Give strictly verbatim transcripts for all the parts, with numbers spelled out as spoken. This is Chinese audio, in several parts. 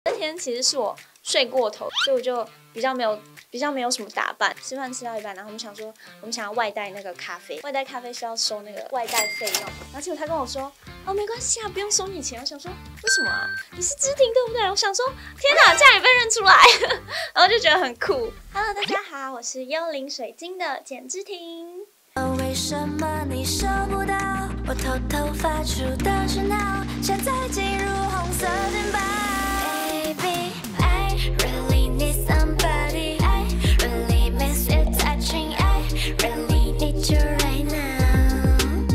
那天其实是我睡过头，所以我就比较没有比较没有什么打扮。吃饭吃到一半，然后我们想说，我们想要外带那个咖啡，外带咖啡需要收那个外带费用。然后结果他跟我说，哦，没关系啊，不用收你钱。我想说，为什么啊？你是知婷对不对？我想说，天哪，竟然也被认出来，然后就觉得很酷。Hello， 大家好，我是幽灵水晶的简知婷。 为什么你收不到我偷偷发出的讯号？现在进入红色键盘。Baby, I really need somebody. I really miss you touching. I really need you right now.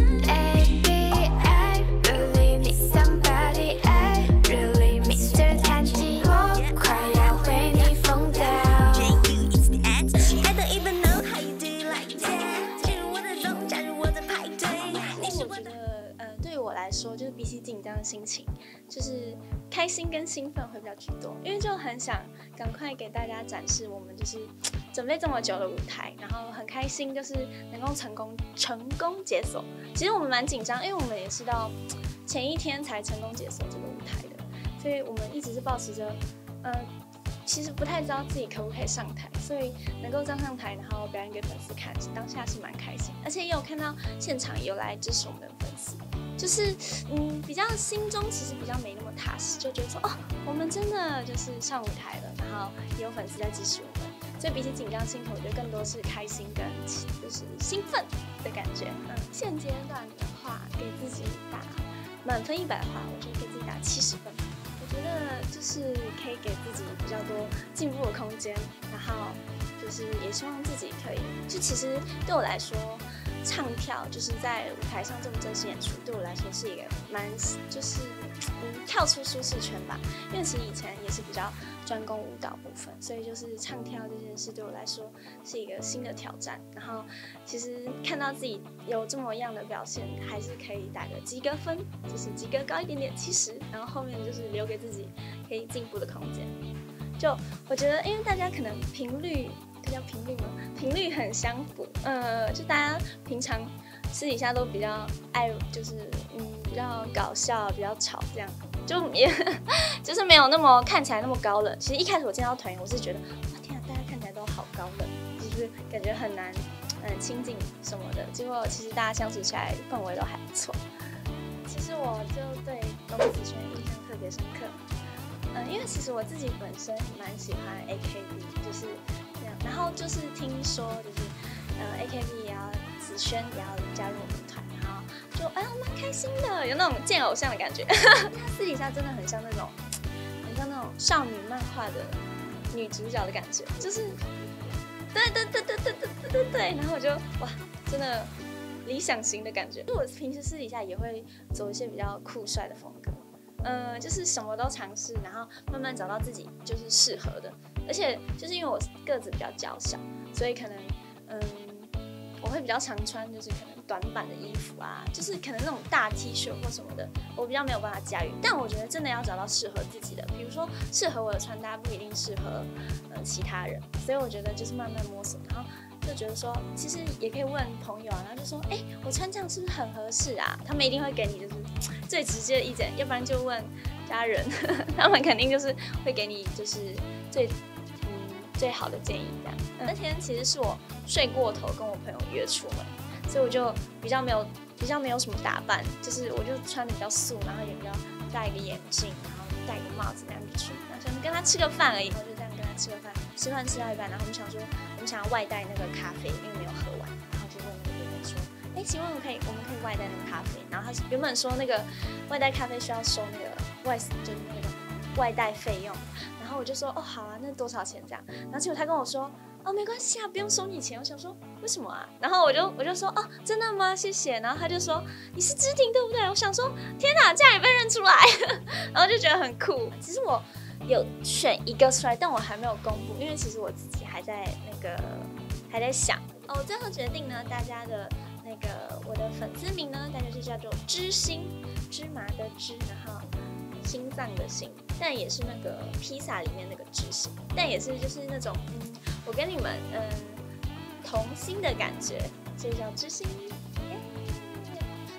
Baby, I really need somebody. I really miss you touching. 我快要为你疯掉。I don't even know how you do it like that. 进入我的中，加入我的派对。你是我的。 来说，就是比起紧张的心情，就是开心跟兴奋会比较居多，因为就很想赶快给大家展示我们就是准备这么久的舞台，然后很开心，就是能够成功成功解锁。其实我们蛮紧张，因为我们也是到前一天才成功解锁这个舞台的，所以我们一直是抱持着，呃，其实不太知道自己可不可以上台，所以能够站上台，然后表演给粉丝看，当下是蛮开心，而且也有看到现场有来支持我们的粉丝。就是嗯，比较心中其实比较没那么踏实，就觉得说哦，我们真的就是上舞台了，然后也有粉丝在支持我们，所以比起紧张心头，我觉得更多是开心跟就是兴奋的感觉。嗯，现阶段的话，给自己打满分一百的话，我觉得给自己打七十分。我觉得就是可以给自己比较多进步的空间，然后就是也希望自己可以，就其实对我来说。唱跳就是在舞台上这么正式演出，对我来说是一个蛮就是嗯跳出舒适圈吧。因为其实以前也是比较专攻舞蹈部分，所以就是唱跳这件事对我来说是一个新的挑战。然后其实看到自己有这么样的表现，还是可以打个及格分，就是及格高一点点七十，然后后面就是留给自己可以进步的空间。就我觉得，因为大家可能频率。这叫频率吗？频率很相符，呃，就大家平常私底下都比较爱，就是嗯比较搞笑、比较吵这样，就也就是没有那么看起来那么高冷。其实一开始我见到团员，我是觉得哇天啊，大家看起来都好高冷，就是感觉很难嗯亲近什么的。结果其实大家相处起来氛围都还不错。其实我就对龚子璇印象特别深刻，嗯、呃，因为其实我自己本身蛮喜欢 A K B， 就是。然后就是听说，就是呃 A K B 也要子萱也要加入我们团，然后就哎呀蛮开心的，有那种见偶像的感觉。她私底下真的很像那种，很像那种少女漫画的女主角的感觉，就是对对对对对对对对对，然后我就哇，真的理想型的感觉。我平时私底下也会走一些比较酷帅的风格。嗯、呃，就是什么都尝试，然后慢慢找到自己就是适合的。而且就是因为我个子比较娇小，所以可能嗯，我会比较常穿就是可能短版的衣服啊，就是可能那种大 T 恤或什么的，我比较没有办法驾驭。但我觉得真的要找到适合自己的，比如说适合我的穿搭不一定适合呃其他人，所以我觉得就是慢慢摸索，然后就觉得说其实也可以问朋友啊，然后就说哎、欸，我穿这样是不是很合适啊？他们一定会给你就是最直接的意见，要不然就问家人，他们肯定就是会给你就是最。最好的建议这样、嗯。那天其实是我睡过头，跟我朋友约出门，所以我就比较没有比较没有什么打扮，就是我就穿的比较素，然后也比较戴一个眼镜，然后戴一个帽子那样子去，然后想跟他吃个饭而已，然后就这样跟他吃个饭，吃饭吃到一半，然后我们想说我们想要外带那个咖啡，因为没有喝完，然后就问那个店员说，哎，请问我可以我们可以外带那个咖啡？然后他原本说那个外带咖啡需要收那个外就是那个外带费用。然后我就说哦好啊，那多少钱这样？然后结果他跟我说哦没关系啊，不用收你钱。我想说为什么啊？然后我就我就说哦真的吗？谢谢。然后他就说你是知婷对不对？我想说天哪，这样也被认出来，然后就觉得很酷。其实我有选一个出来，但我还没有公布，因为其实我自己还在那个还在想哦。我最后决定呢，大家的那个我的粉丝名呢，大家就叫做知心，芝麻的芝，然后。心脏的心，但也是那个披萨里面那个知心，但也是就是那种嗯，我跟你们嗯同心的感觉，所以叫知心。Yeah! 那我们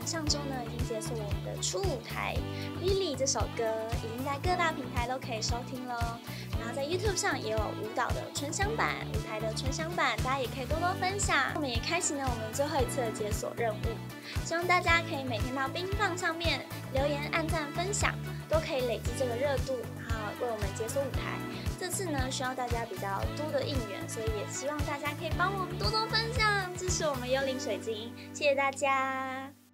上周呢已经解锁我们的初舞台《Lily》这首歌，已经在各大平台都可以收听了。然后在 YouTube 上也有舞蹈的纯享版、舞台的纯享版，大家也可以多多分享。我们也开启了我们最后一次的解锁任务，希望大家可以每天到冰棒上面留言、按赞、分享，都可以累积这个热度，然后为我们解锁舞台。这次呢需要大家比较多的应援，所以也希望大家可以帮我们多多分享，支持我们幽灵水晶，谢谢大家。